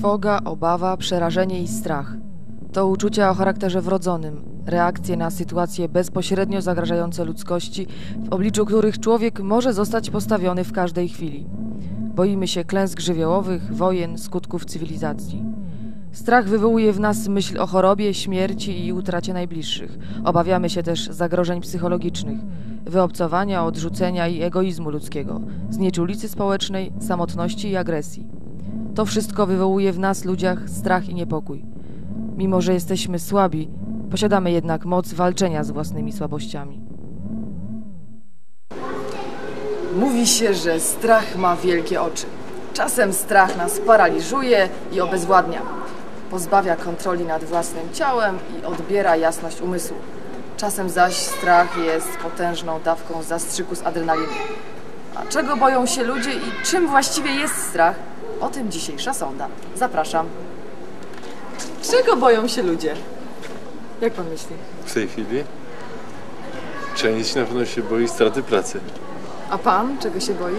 Trwoga, obawa, przerażenie i strach. To uczucia o charakterze wrodzonym, reakcje na sytuacje bezpośrednio zagrażające ludzkości, w obliczu których człowiek może zostać postawiony w każdej chwili. Boimy się klęsk żywiołowych, wojen, skutków cywilizacji. Strach wywołuje w nas myśl o chorobie, śmierci i utracie najbliższych. Obawiamy się też zagrożeń psychologicznych, wyobcowania, odrzucenia i egoizmu ludzkiego, znieczulicy społecznej, samotności i agresji. To wszystko wywołuje w nas, ludziach, strach i niepokój. Mimo że jesteśmy słabi, posiadamy jednak moc walczenia z własnymi słabościami. Mówi się, że strach ma wielkie oczy. Czasem strach nas paraliżuje i obezwładnia. Pozbawia kontroli nad własnym ciałem i odbiera jasność umysłu. Czasem zaś strach jest potężną dawką zastrzyku z adrenaliny. A czego boją się ludzie i czym właściwie jest strach? O tym dzisiejsza sonda. Zapraszam. Czego boją się ludzie? Jak pan myśli? W tej chwili? Część na pewno się boi straty pracy. A pan czego się boi?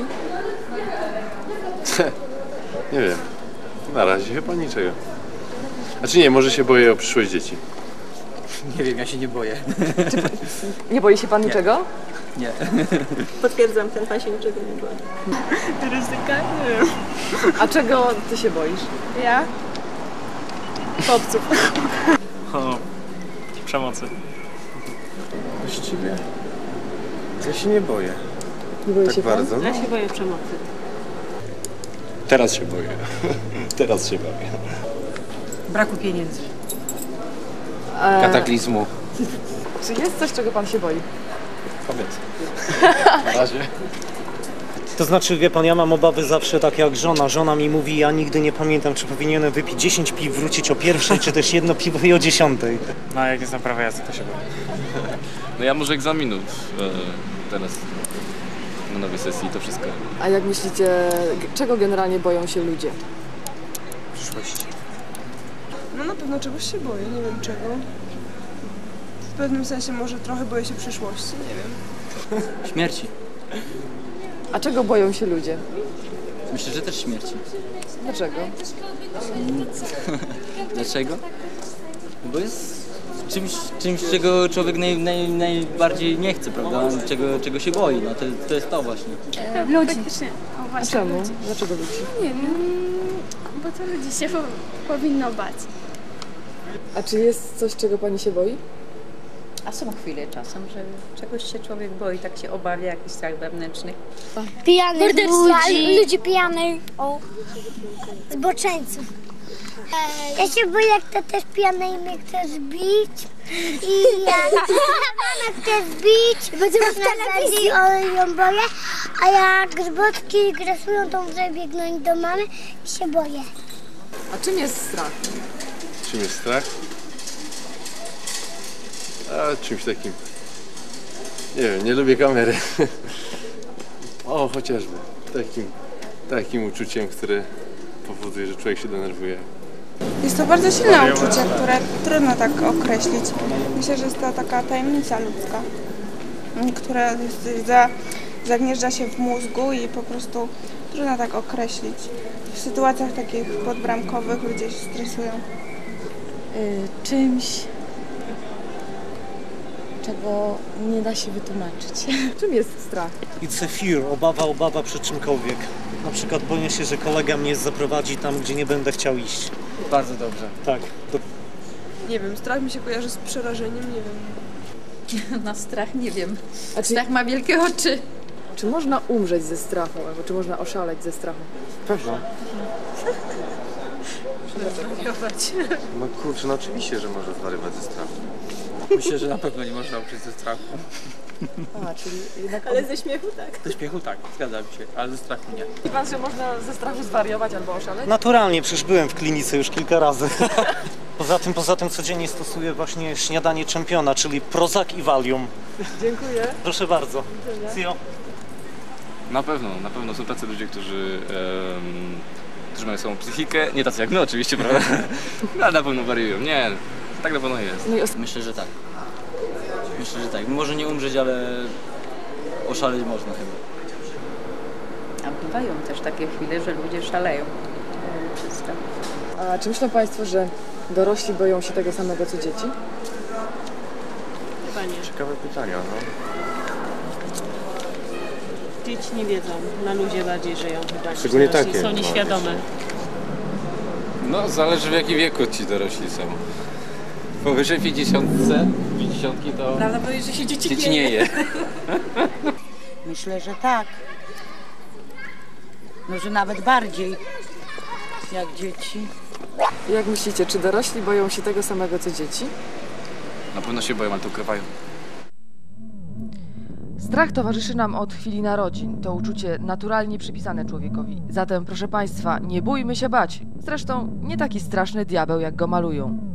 Nie wiem. Na razie chyba niczego. Znaczy nie, może się boję o przyszłość dzieci. Nie wiem, ja się nie boję. Nie boi się pan niczego? Nie. Potwierdzam, ten pan się niczego nie boi. Ryzyka? Nie wiem. A czego ty się boisz? Ja? Chłopców. O, przemocy. Właściwie ja się nie boję. Nie boi Tak się pan? bardzo. Ja się boję przemocy. Teraz się boję. Teraz się bawię. Braku pieniędzy. Kataklizmu. Czy jest coś, czego pan się boi? Powiedz. Na razie. To znaczy, wie pan, ja mam obawy zawsze tak jak żona. Żona mi mówi, ja nigdy nie pamiętam, czy powinienem wypić 10 piw, wrócić o 1, czy też jedno piwo i o 10. No a jak jest na prawo jazdy, to się boję. No ja może egzaminów teraz na nowej sesji, to wszystko. A jak myślicie, czego generalnie boją się ludzie? Przyszłości. No na pewno czegoś się boję, nie wiem czego. W pewnym sensie może trochę boję się przyszłości, nie wiem. Śmierci. A czego boją się ludzie? Myślę, że też śmierci. Dlaczego? Dlaczego? Bo jest czymś czego człowiek najbardziej nie chce, prawda? Czego się boi, no to jest to właśnie. Ludzi. O, A właśnie, czemu? ludzi. Dlaczego ludzi? Nie wiem, bo to ludzi się powinno bać. A czy jest coś, czego pani się boi? A są chwile czasem, że czegoś się człowiek boi, tak się obawia, jakiś strach wewnętrzny. Pijanych Ludzi pijanych, zboczeńców. Ja się boję, jak to też pijany i mnie chce zbić. I jak mama chce zbić, najbardziej ją boję. A jak zbocki grasują, to muszę biegnąć do mamy i się boję. A czym jest strach? Czym jest strach? A czymś takim. Nie wiem, nie lubię kamery. O, chociażby. Takim uczuciem, które powoduje, że człowiek się denerwuje. Jest to bardzo silne uczucie, które trudno tak określić. Myślę, że jest to taka tajemnica ludzka, która zagnieżdża się w mózgu i po prostu trudno tak określić. W sytuacjach takich podbramkowych ludzie się stresują. Czymś, czego nie da się wytłumaczyć. Czym jest strach? It's a fear, obawa przed czymkolwiek. Na przykład boję się, że kolega mnie zaprowadzi tam, gdzie nie będę chciał iść. Bardzo dobrze. Tak. Nie wiem, strach mi się kojarzy z przerażeniem, nie wiem. Na strach nie wiem. A czy, Strach ma wielkie oczy. czy można umrzeć ze strachu, albo czy można oszaleć ze strachu? Pewno. No kurczę, no oczywiście, że można zwariować ze strachu. Myślę, że na pewno nie można uczyć ze strachu. A, czyli jednak... Ale ze śmiechu tak. Ze śmiechu tak, zgadzam się, ale ze strachu nie. Wie pan, że można ze strachu zwariować albo oszaleć? Naturalnie, przecież byłem w klinice już kilka razy. Poza tym codziennie stosuję właśnie śniadanie czempiona, czyli Prozac i Valium. Dziękuję. Proszę bardzo. See you. Na pewno są tacy ludzie, którzy mają swoją psychikę, nie tacy jak my oczywiście, prawda? Ale na pewno wariują. Nie, tak na pewno jest. Myślę, że tak. Myślę, że tak. Może nie umrzeć, ale oszaleć można chyba. A bywają też takie chwile, że ludzie szaleją. Przez to. A czy myślą Państwo, że dorośli boją się tego samego co dzieci? Chyba nie. Ciekawe pytania, no. Dzieci nie wiedzą, na ludzie bardziej żyją chyba. Szczególnie takie. Są nieświadome. No, zależy w jakim wieku ci dorośli są. Powyżej 50 to Prawda powiedzieć, że się dzieci nie je. Myślę, że tak. No, że nawet bardziej jak dzieci. Jak myślicie, czy dorośli boją się tego samego co dzieci? Na pewno się boją, ale to ukrywają. Strach towarzyszy nam od chwili narodzin. To uczucie naturalnie przypisane człowiekowi. Zatem, proszę Państwa, nie bójmy się bać. Zresztą nie taki straszny diabeł, jak go malują.